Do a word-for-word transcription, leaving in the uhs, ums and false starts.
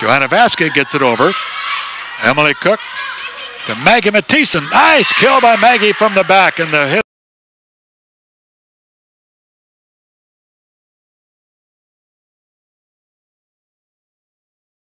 Johanna Vasquez gets it over. Emily Cook to Maggie Mathieson. Nice kill by Maggie from the back, and the hit